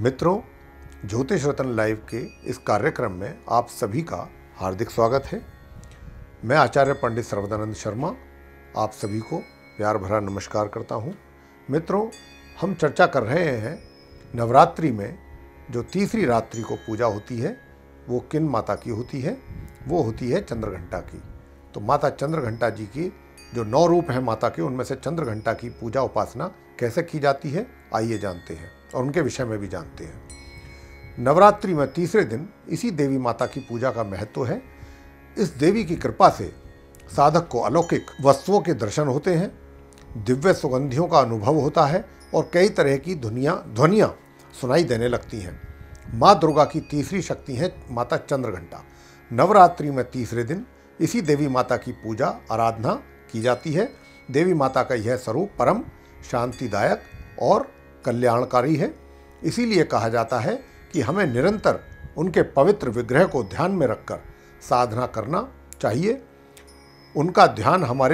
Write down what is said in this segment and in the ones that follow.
मित्रों, ज्योतिष रत्न लाइव के इस कार्यक्रम में आप सभी का हार्दिक स्वागत है। मैं आचार्य पंडित सर्वदानंद शर्मा आप सभी को प्यार भरा नमस्कार करता हूं। मित्रों, हम चर्चा कर रहे हैं नवरात्रि में जो तीसरी रात्रि को पूजा होती है वो किन माता की होती है। वो होती है चंद्रघंटा की। तो माता चंद्रघंटा जी की जो 9 रूप हैं माता के, उनमें से चंद्रघंटा की पूजा उपासना कैसे की जाती है, आइए जानते हैं और उनके विषय में भी जानते हैं। नवरात्रि में तीसरे दिन इसी देवी माता की पूजा का महत्व है। इस देवी की कृपा से साधक को अलौकिक वस्तुओं के दर्शन होते हैं, दिव्य सुगंधियों का अनुभव होता है और कई तरह की ध्वनियाँ सुनाई देने लगती हैं। माँ दुर्गा की तीसरी शक्ति है माता चंद्रघंटा। नवरात्रि में तीसरे दिन इसी देवी माता की पूजा आराधना की जाती है। देवी माता का यह स्वरूप परम शांतिदायक और कल्याणकारी है। इसीलिए कहा जाता है कि हमें निरंतर उनके पवित्र विग्रह को ध्यान में रखकर साधना करना चाहिए। उनका ध्यान हमारे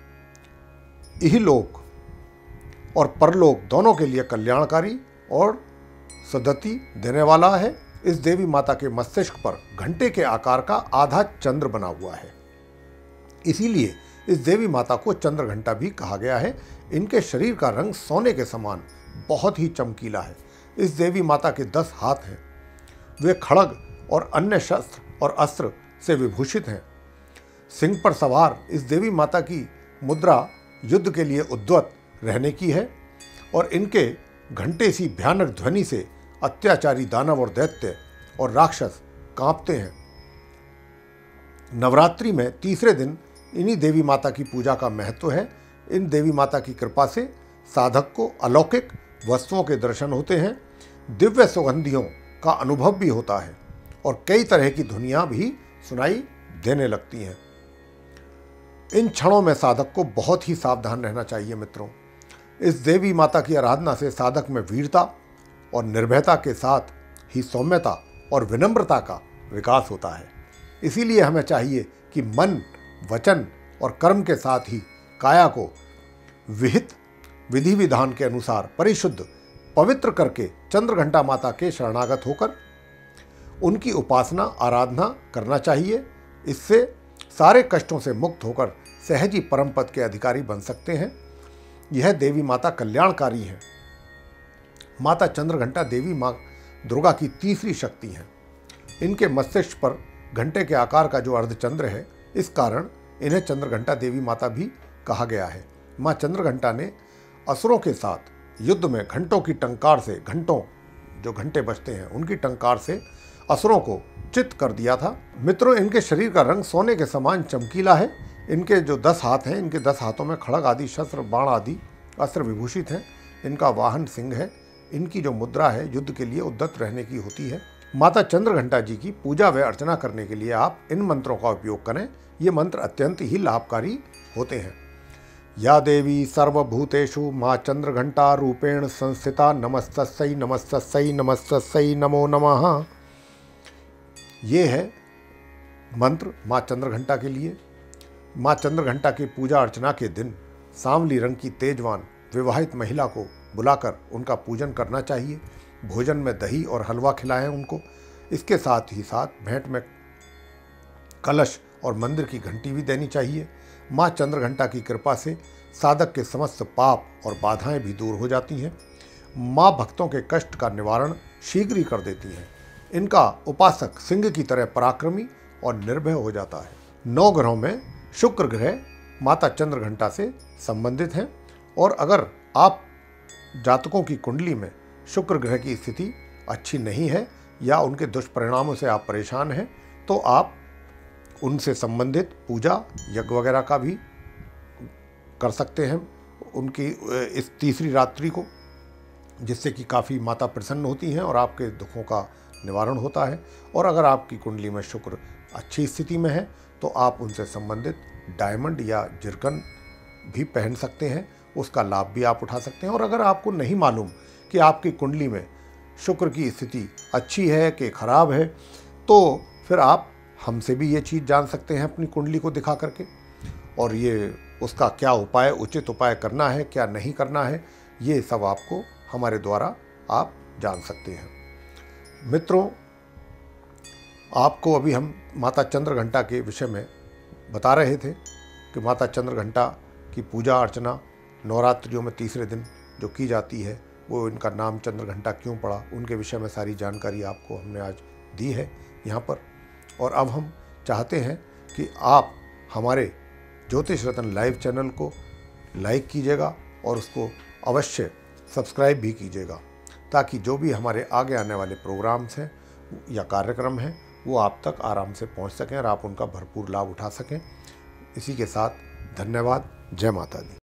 इहलोक और परलोक दोनों के लिए कल्याणकारी और सद्गति देने वाला है। इस देवी माता के मस्तिष्क पर घंटे के आकार का आधा चंद्र बना हुआ है, इसीलिए इस देवी माता को चंद्रघंटा भी कहा गया है। इनके शरीर का रंग सोने के समान बहुत ही चमकीला है। इस देवी माता के 10 हाथ हैं। वे खड़ग और अन्य शस्त्र और अस्त्र से विभूषित हैं। सिंह पर सवार इस देवी माता की मुद्रा युद्ध के लिए उद्यत रहने की है और इनके घंटे सी भयानक ध्वनि से अत्याचारी दानव और दैत्य और राक्षस कांपते हैं। नवरात्रि में तीसरे दिन इन्हीं देवी माता की पूजा का महत्व है। इन देवी माता की कृपा से साधक को अलौकिक वस्तुओं के दर्शन होते हैं, दिव्य सुगंधियों का अनुभव भी होता है और कई तरह की ध्वनियाँ भी सुनाई देने लगती हैं। इन क्षणों में साधक को बहुत ही सावधान रहना चाहिए। मित्रों, इस देवी माता की आराधना से साधक में वीरता और निर्भयता के साथ ही सौम्यता और विनम्रता का विकास होता है। इसीलिए हमें चाहिए कि मन, वचन और कर्म के साथ ही काया को विहित विधि विधान के अनुसार परिशुद्ध पवित्र करके चंद्रघंटा माता के शरणागत होकर उनकी उपासना आराधना करना चाहिए। इससे सारे कष्टों से मुक्त होकर सहज ही परम पद के अधिकारी बन सकते हैं। यह देवी माता कल्याणकारी है। माता चंद्रघंटा देवी माँ दुर्गा की तीसरी शक्ति है। इनके मस्तिष्क पर घंटे के आकार का जो अर्धचंद्र है, इस कारण इन्हें चंद्रघंटा देवी माता भी कहा गया है। माँ चंद्रघंटा ने असुरों के साथ युद्ध में घंटों की टंकार से, जो घंटे बजते हैं उनकी टंकार से असुरों को चित कर दिया था। मित्रों, इनके शरीर का रंग सोने के समान चमकीला है। इनके जो 10 हाथ हैं, इनके 10 हाथों में खड़ग आदि शस्त्र, बाण आदि अस्त्र विभूषित हैं। इनका वाहन सिंह है। इनकी जो मुद्रा है युद्ध के लिए उद्यत रहने की होती है। माता चंद्रघंटा जी की पूजा व अर्चना करने के लिए आप इन मंत्रों का उपयोग करें। ये मंत्र अत्यंत ही लाभकारी होते हैं। या देवी सर्वभूतेषु माँ चंद्रघंटा रूपेण संस्थिता नमस्तस्यै नमस्तस्यै नमस्तस्यै नमो नमः। ये है मंत्र माँ चंद्रघंटा के लिए। माँ चंद्रघंटा की पूजा अर्चना के दिन सांवली रंग की तेजवान विवाहित महिला को बुलाकर उनका पूजन करना चाहिए। भोजन में दही और हलवा खिलाएं उनको। इसके साथ ही साथ भेंट में कलश और मंदिर की घंटी भी देनी चाहिए। माँ चंद्रघंटा की कृपा से साधक के समस्त पाप और बाधाएं भी दूर हो जाती हैं। माँ भक्तों के कष्ट का निवारण शीघ्र ही कर देती हैं। इनका उपासक सिंह की तरह पराक्रमी और निर्भय हो जाता है। 9 ग्रहों में शुक्र ग्रह माता चंद्रघंटा से संबंधित हैं और अगर आप जातकों की कुंडली में शुक्र ग्रह की स्थिति अच्छी नहीं है या उनके दुष्परिणामों से आप परेशान हैं, तो आप उनसे संबंधित पूजा यज्ञ वगैरह का भी कर सकते हैं उनकी इस तीसरी रात्रि को, जिससे कि काफ़ी माता प्रसन्न होती हैं और आपके दुखों का निवारण होता है। और अगर आपकी कुंडली में शुक्र अच्छी स्थिति में है तो आप उनसे संबंधित डायमंड या जिरकन भी पहन सकते हैं, उसका लाभ भी आप उठा सकते हैं। और अगर आपको नहीं मालूम कि आपकी कुंडली में शुक्र की स्थिति अच्छी है कि खराब है, तो फिर आप हमसे भी ये चीज़ जान सकते हैं अपनी कुंडली को दिखा करके, और ये उसका क्या उपाय, उचित उपाय करना है क्या नहीं करना है, ये सब आपको हमारे द्वारा आप जान सकते हैं। मित्रों, आपको अभी हम माता चंद्रघंटा के विषय में बता रहे थे कि माता चंद्रघंटा की पूजा अर्चना नवरात्रियों में तीसरे दिन जो की जाती है, वो इनका नाम चंद्रघंटा क्यों पड़ा, उनके विषय में सारी जानकारी आपको हमने आज दी है यहाँ पर। और अब हम चाहते हैं कि आप हमारे ज्योतिष रत्न लाइव चैनल को लाइक कीजिएगा और उसको अवश्य सब्सक्राइब भी कीजिएगा, ताकि जो भी हमारे आगे आने वाले प्रोग्राम्स हैं या कार्यक्रम हैं वो आप तक आराम से पहुंच सकें और आप उनका भरपूर लाभ उठा सकें। इसी के साथ धन्यवाद। जय माता दी।